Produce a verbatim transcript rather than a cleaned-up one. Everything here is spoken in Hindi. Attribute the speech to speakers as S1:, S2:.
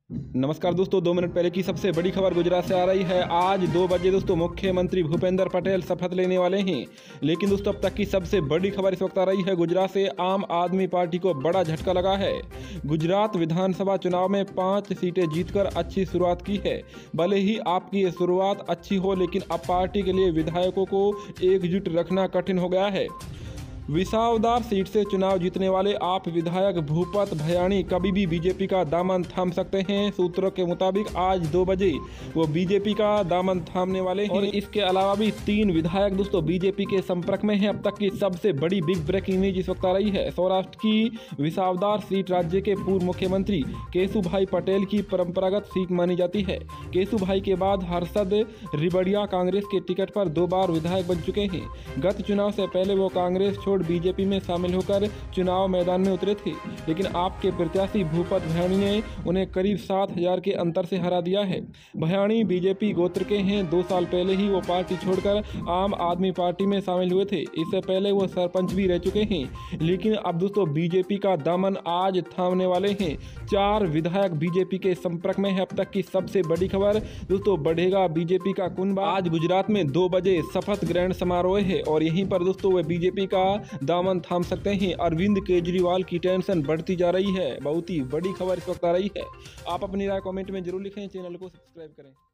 S1: नमस्कार दोस्तों, दो मिनट पहले की सबसे बड़ी खबर गुजरात से आ रही है। आज दो बजे दोस्तों मुख्यमंत्री भूपेंद्र पटेल शपथ लेने वाले हैं। लेकिन दोस्तों अब तक की सबसे बड़ी खबर इस वक्त आ रही है गुजरात से। आम आदमी पार्टी को बड़ा झटका लगा है। गुजरात विधानसभा चुनाव में पांच सीटें जीतकर अच्छी शुरुआत की है। भले ही आपकी ये शुरुआत अच्छी हो, लेकिन अब पार्टी के लिए विधायकों को एकजुट रखना कठिन हो गया है। विसावदार सीट से चुनाव जीतने वाले आप विधायक भूपत भयाणी कभी भी बीजेपी का दामन थाम सकते हैं। सूत्रों के मुताबिक आज दो बजे वो बीजेपी का दामन थामने वाले हैं। और इसके अलावा भी तीन विधायक दोस्तों बीजेपी के संपर्क में हैं। अब तक की सबसे बड़ी बिग ब्रेकिंग न्यूज इस वक्त आ रही है। सौराष्ट्र की विसावदार सीट राज्य के पूर्व मुख्यमंत्री केशुभाई पटेल की परंपरागत सीट मानी जाती है। केशुभाई के बाद हर्षद रिबड़िया कांग्रेस के टिकट पर दो बार विधायक बन चुके हैं। गत चुनाव से पहले वो कांग्रेस छोड़ बीजेपी में शामिल होकर चुनाव मैदान में उतरे थे, लेकिन आपके प्रत्याशी भूपत भयाणी ने उन्हें करीब सात हजार के अंतर से हरा दिया है। भयाणी बीजेपी गोत्र के हैं। दो साल पहले ही वो पार्टी छोड़कर आम आदमी पार्टी में शामिल हुए थे। इससे पहले वो सरपंच भी रह चुके हैं। लेकिन अब दोस्तों बीजेपी का दामन आज थामने वाले हैं। चार विधायक बीजेपी के संपर्क में है। अब तक की सबसे बड़ी खबर दोस्तों, बढ़ेगा बीजेपी का कुनबा। आज गुजरात में दो बजे शपथ ग्रहण समारोह है और यहीं पर दोस्तों वे बीजेपी का दामन थाम सकते हैं। अरविंद केजरीवाल की टेंशन बढ़ती जा रही है। बहुत ही बड़ी खबर इस वक्त आ रही है। आप अपनी राय कमेंट में जरूर लिखें। चैनल को सब्सक्राइब करें।